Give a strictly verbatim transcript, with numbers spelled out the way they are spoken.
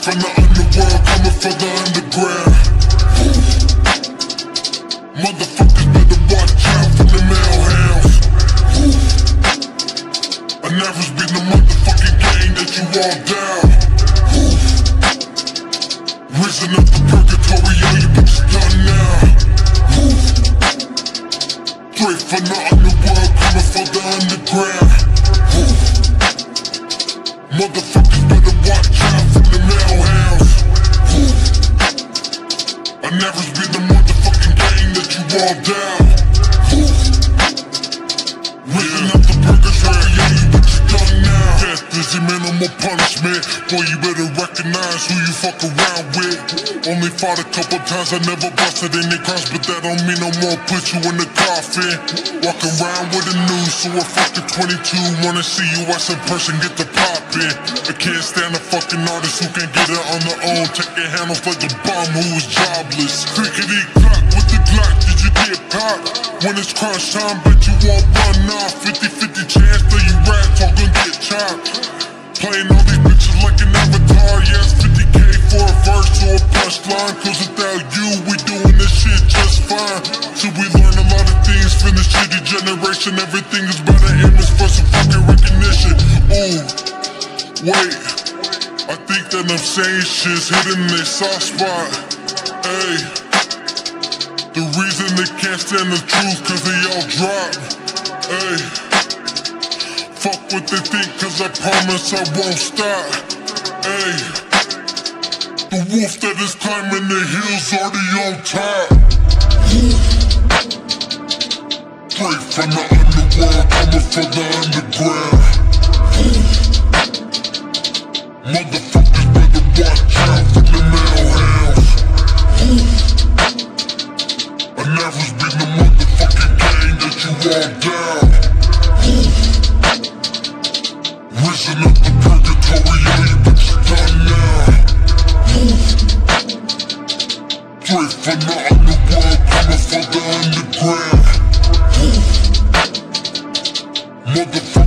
from the underworld, coming for the underground. Motherfuckers better watch out from the mailhouse. I never been the motherfucking gang that you all down. Risen up the purgatory, all you bitches done now. Straight from the underworld, coming for the underground. Motherfuckers better watch out from the mailhouse. I never been the motherfucking gang that you all down. Risen up the purgatory, yeah, you bitches done now. Death is the minimal punishment. Boy, you better recognize who you fuck around with. Only fought a couple times, I never busted any cars, but that don't mean no more put you in the coffin. Walk around with a news, so a fucking twenty-two. Wanna see you as a person, get the poppin'. I can't stand a fucking artist who can't get it on their own. Take your hand off like a bum who is jobless. Crickety clock with the Glock, did you get popped? When it's crunch time, bet you won't run off. Fifty fifty chance that you rats all gonna get chopped. Playing all these bitches like an avatar, yes, fifty K for a verse or a punchline. Cause without you, we doing this shit just fine. So we learn a lot of things from this shitty generation. Everything is about an image for some fucking recognition. Ooh, wait, I think that I'm saying shit's hitting their soft spot. Ayy, the reason they can't stand the truth cause they all drop. Ayy, fuck what they think, cause I promise I won't stop. Ayy, the wolf that is climbing the hills already on top. Straight from the underworld, coming for the underground. Motherfuckers better watch out from the mailhouse. I never been the motherfucking gang that you all down. Risen up the purgatory, all you bitches done now. Straight from the underworld, coming for the underground. Motherfuckers